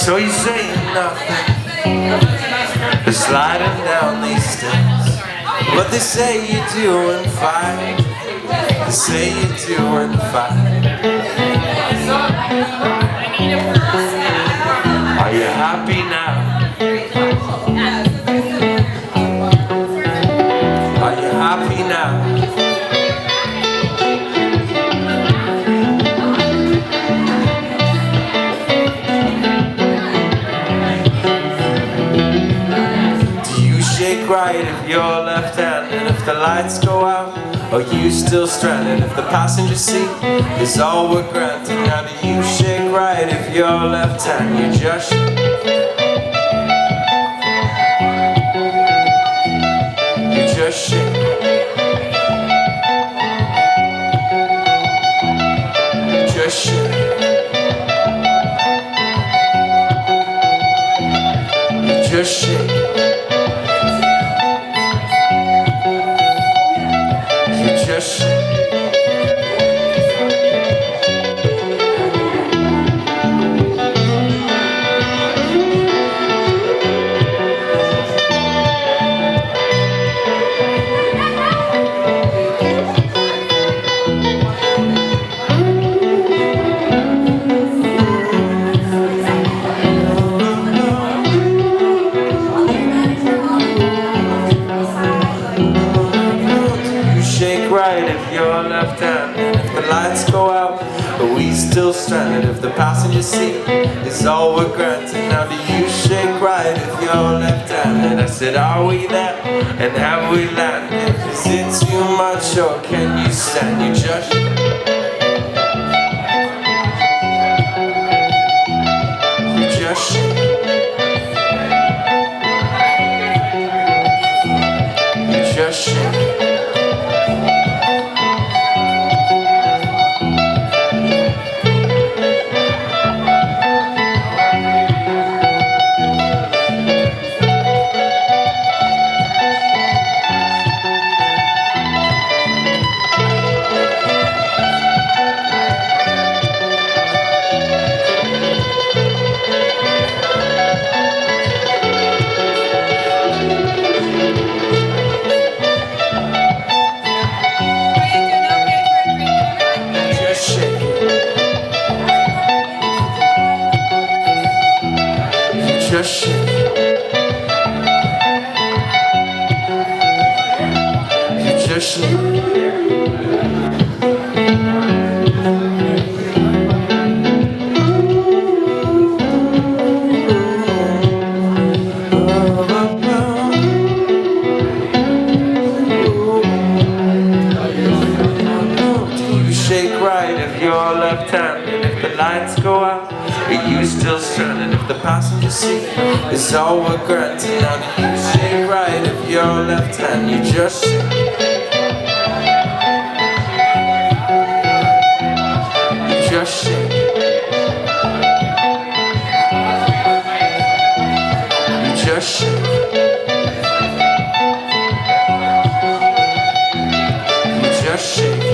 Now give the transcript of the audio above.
So you say nothing, they're sliding down these stairs, but they say you're doing fine. They say you're doing fine. Are you happy now? Are you happy now? Shake right if you're left-handed, if the lights go out, are you still stranded? If the passenger seat is all we're granted, now do you shake right if you're left-handed? You just shake. Just shake. Just shake. Right if you're left-handed, if the lights go out, are we still stranded? If the passenger seat is all we're granted, now do you shake right if you're left-handed? I said, are we there and have we landed? Is it too much or can you stand? You just shake. You just shake. Just shake. You just shake. You shake right if you're left-handed, if the lights go out, are you still stranded? If the passenger seat is all we're granted, now do you shake right if you're left-handed? You just shake. You just shake. You just shake. You just shake.